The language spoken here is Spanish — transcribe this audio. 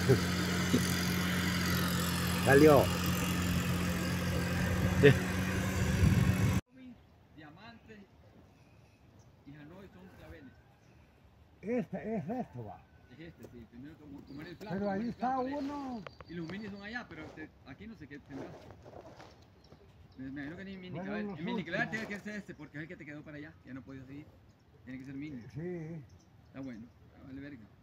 Salió. Diamantes y Hanoi son claveles. Este es esto, va. Es este, sí. Primero como en el flanco. Pero ahí está uno. Y los mini son allá, pero aquí no sé qué tendrá. Me imagino que ni mini Bueno, clavel. los El mini clavel últimos. tiene que ser este, porque es el que te quedó para allá. Ya no podías seguir. Tiene que ser mini. Sí. Está bueno. Vale verga.